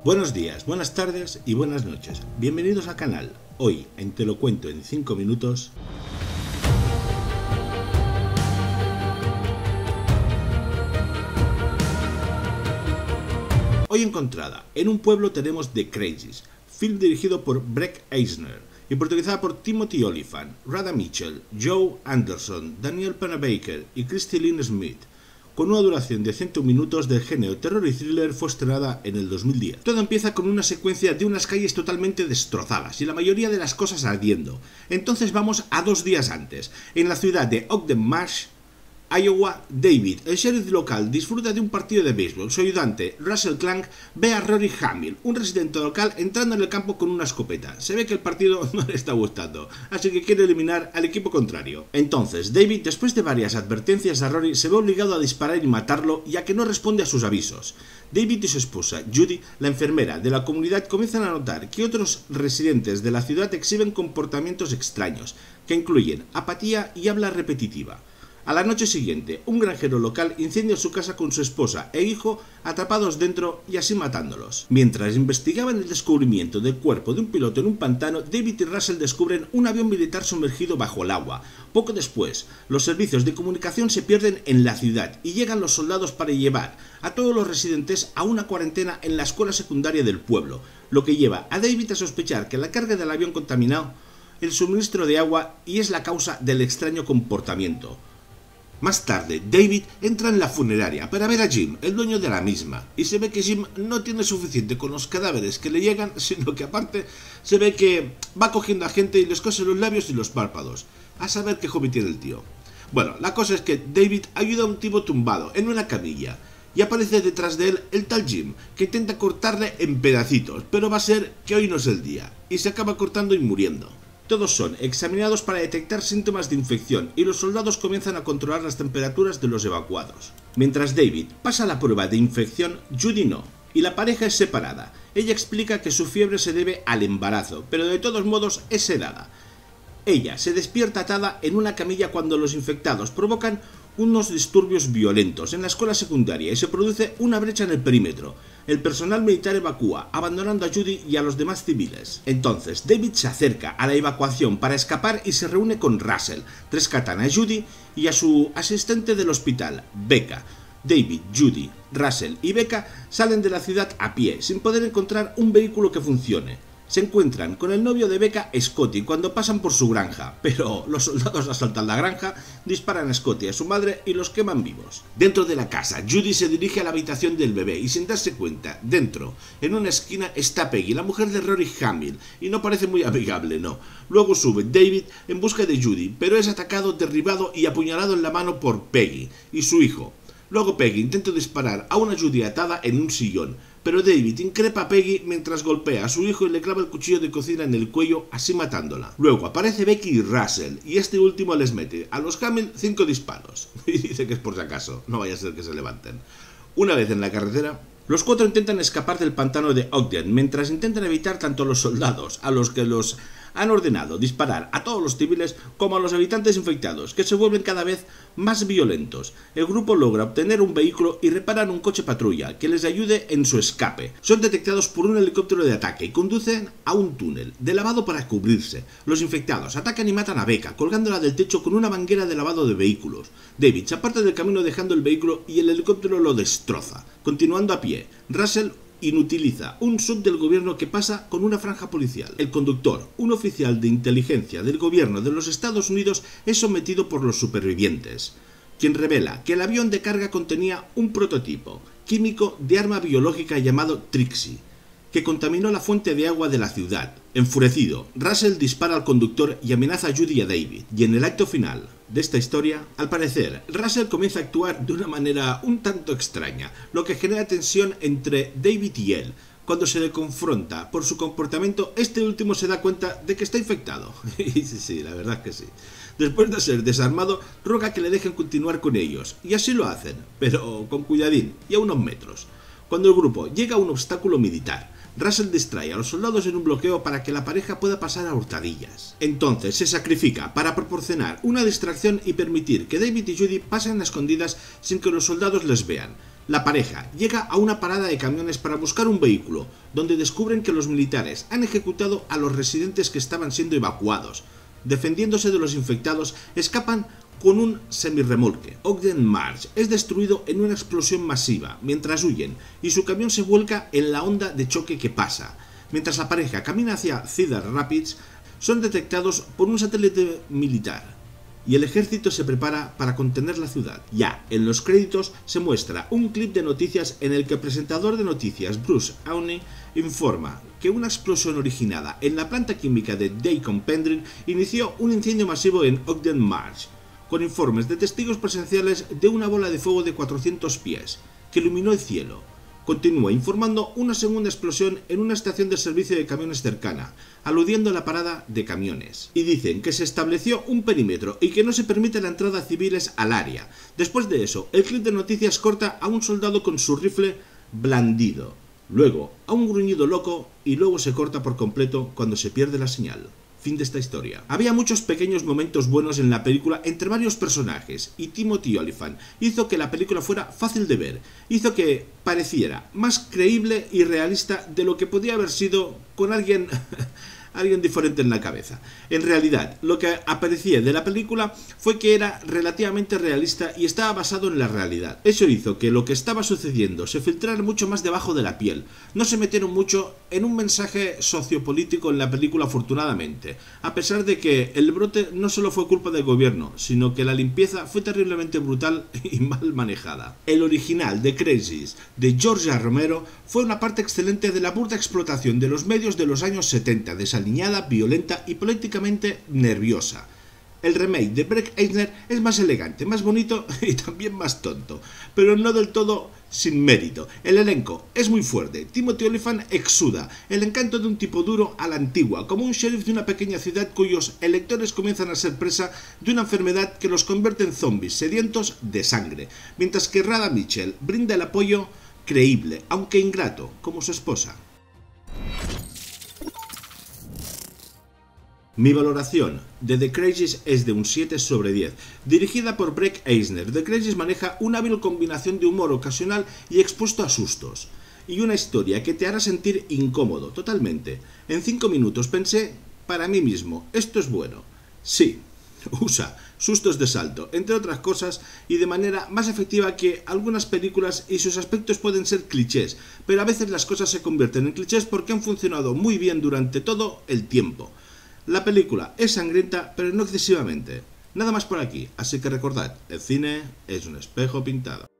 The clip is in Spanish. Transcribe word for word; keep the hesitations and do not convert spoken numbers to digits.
Buenos días, buenas tardes y buenas noches. Bienvenidos al canal. Hoy, en Te lo cuento en cinco minutos... Hoy encontrada, en un pueblo tenemos The Crazies, film dirigido por Breck Eisner y protagonizada por Timothy Olyphant, Radha Mitchell, Joe Anderson, Daniel Panabaker y Christy Lynn Smith. Con una duración de ciento minutos del género terror y thriller, fue estrenada en el dos mil diez. Todo empieza con una secuencia de unas calles totalmente destrozadas y la mayoría de las cosas ardiendo. Entonces vamos a dos días antes. En la ciudad de Ogden Marsh, Iowa, David, el sheriff local, disfruta de un partido de béisbol. Su ayudante, Russell Clank, ve a Rory Hamill, un residente local, entrando en el campo con una escopeta. Se ve que el partido no le está gustando, así que quiere eliminar al equipo contrario. Entonces, David, después de varias advertencias a Rory, se ve obligado a disparar y matarlo, ya que no responde a sus avisos. David y su esposa, Judy, la enfermera de la comunidad, comienzan a notar que otros residentes de la ciudad exhiben comportamientos extraños, que incluyen apatía y habla repetitiva. A la noche siguiente, un granjero local incendia su casa con su esposa e hijo atrapados dentro y así matándolos. Mientras investigaban el descubrimiento del cuerpo de un piloto en un pantano, David y Russell descubren un avión militar sumergido bajo el agua. Poco después, los servicios de comunicación se pierden en la ciudad y llegan los soldados para llevar a todos los residentes a una cuarentena en la escuela secundaria del pueblo, lo que lleva a David a sospechar que la carga del avión contaminó el suministro de agua y es la causa del extraño comportamiento. Más tarde, David entra en la funeraria para ver a Jim, el dueño de la misma, y se ve que Jim no tiene suficiente con los cadáveres que le llegan, sino que aparte se ve que va cogiendo a gente y les cose los labios y los párpados. A saber qué hobby tiene el tío. Bueno, la cosa es que David ayuda a un tipo tumbado en una camilla, y aparece detrás de él el tal Jim, que intenta cortarle en pedacitos, pero va a ser que hoy no es el día, y se acaba cortando y muriendo. Todos son examinados para detectar síntomas de infección y los soldados comienzan a controlar las temperaturas de los evacuados. Mientras David pasa la prueba de infección, Judy no, y la pareja es separada. Ella explica que su fiebre se debe al embarazo, pero de todos modos es sedada. Ella se despierta atada en una camilla cuando los infectados provocan unos disturbios violentos en la escuela secundaria y se produce una brecha en el perímetro. El personal militar evacúa, abandonando a Judy y a los demás civiles. Entonces, David se acerca a la evacuación para escapar y se reúne con Russell. Rescatan a Judy y a su asistente del hospital, Becca. David, Judy, Russell y Becca salen de la ciudad a pie, sin poder encontrar un vehículo que funcione. Se encuentran con el novio de Becca, Scotty, cuando pasan por su granja, pero los soldados asaltan la granja, disparan a Scotty y a su madre y los queman vivos. Dentro de la casa, Judy se dirige a la habitación del bebé y sin darse cuenta, dentro, en una esquina, está Peggy, la mujer de Rory Hamill, y no parece muy amigable, no. Luego sube David en busca de Judy, pero es atacado, derribado y apuñalado en la mano por Peggy y su hijo. Luego Peggy intenta disparar a una Judy atada en un sillón, pero David increpa a Peggy mientras golpea a su hijo y le clava el cuchillo de cocina en el cuello, así matándola. Luego aparece Becky y Russell, y este último les mete a los Hamill cinco disparos. Y dice que es por si acaso, no vaya a ser que se levanten. Una vez en la carretera, los cuatro intentan escapar del pantano de Ogden, mientras intentan evitar tanto a los soldados, a los que los han ordenado disparar a todos los civiles, como a los habitantes infectados, que se vuelven cada vez más violentos. El grupo logra obtener un vehículo y reparan un coche patrulla que les ayude en su escape. Son detectados por un helicóptero de ataque y conducen a un túnel de lavado para cubrirse. Los infectados atacan y matan a Becca, colgándola del techo con una manguera de lavado de vehículos. David se aparta del camino dejando el vehículo y el helicóptero lo destroza. Continuando a pie, Russell inutiliza un sub del gobierno que pasa con una franja policial. El conductor, un oficial de inteligencia del gobierno de los Estados Unidos, es sometido por los supervivientes, quien revela que el avión de carga contenía un prototipo químico de arma biológica llamado Trixie, que contaminó la fuente de agua de la ciudad. Enfurecido, Russell dispara al conductor y amenaza a Judy y a David. Y en el acto final de esta historia, al parecer, Russell comienza a actuar de una manera un tanto extraña, lo que genera tensión entre David y él. Cuando se le confronta por su comportamiento, este último se da cuenta de que está infectado. Y sí, sí, la verdad es que sí. Después de ser desarmado, roga que le dejen continuar con ellos, y así lo hacen, pero con cuidadín y a unos metros. Cuando el grupo llega a un obstáculo militar, Russell distrae a los soldados en un bloqueo para que la pareja pueda pasar a hurtadillas. Entonces se sacrifica para proporcionar una distracción y permitir que David y Judy pasen a escondidas sin que los soldados les vean. La pareja llega a una parada de camiones para buscar un vehículo, donde descubren que los militares han ejecutado a los residentes que estaban siendo evacuados. Defendiéndose de los infectados, escapan con un semirremolque. Ogden Marsh es destruido en una explosión masiva mientras huyen, y su camión se vuelca en la onda de choque que pasa. Mientras la pareja camina hacia Cedar Rapids, son detectados por un satélite militar, y el ejército se prepara para contener la ciudad. Ya en los créditos se muestra un clip de noticias en el que el presentador de noticias Bruce Awney informa que una explosión originada en la planta química de Dacon Pendrin inició un incendio masivo en Ogden Marsh, con informes de testigos presenciales de una bola de fuego de cuatrocientos pies que iluminó el cielo. Continúa informando una segunda explosión en una estación de servicio de camiones cercana, aludiendo a la parada de camiones. Y dicen que se estableció un perímetro y que no se permite la entrada a civiles al área. Después de eso, el clip de noticias corta a un soldado con su rifle blandido, luego a un gruñido loco y luego se corta por completo cuando se pierde la señal. Fin de esta historia. Había muchos pequeños momentos buenos en la película entre varios personajes, y Timothy Olyphant hizo que la película fuera fácil de ver, hizo que pareciera más creíble y realista de lo que podía haber sido con alguien... alguien diferente en la cabeza. En realidad, lo que aparecía de la película fue que era relativamente realista y estaba basado en la realidad. Eso hizo que lo que estaba sucediendo se filtrara mucho más debajo de la piel. No se metieron mucho en un mensaje sociopolítico en la película, afortunadamente, a pesar de que el brote no solo fue culpa del gobierno, sino que la limpieza fue terriblemente brutal y mal manejada. El original de Crazies de George Romero fue una parte excelente de la burda explotación de los medios de los años setenta, desaliñada, violenta y políticamente nerviosa. El remake de Breck Eisner es más elegante, más bonito y también más tonto, pero no del todo sin mérito. El elenco es muy fuerte. Timothy Olyphant exuda el encanto de un tipo duro a la antigua, como un sheriff de una pequeña ciudad cuyos electores comienzan a ser presa de una enfermedad que los convierte en zombies sedientos de sangre, mientras que Radha Mitchell brinda el apoyo creíble, aunque ingrato, como su esposa. Mi valoración de The Crazies es de un siete sobre diez. Dirigida por Breck Eisner, The Crazies maneja una hábil combinación de humor ocasional y expuesto a sustos, y una historia que te hará sentir incómodo, totalmente. En cinco minutos pensé para mí mismo, esto es bueno. Sí, usa sustos de salto, entre otras cosas, y de manera más efectiva que algunas películas, y sus aspectos pueden ser clichés, pero a veces las cosas se convierten en clichés porque han funcionado muy bien durante todo el tiempo. La película es sangrienta, pero no excesivamente. Nada más por aquí, así que recordad, el cine es un espejo pintado.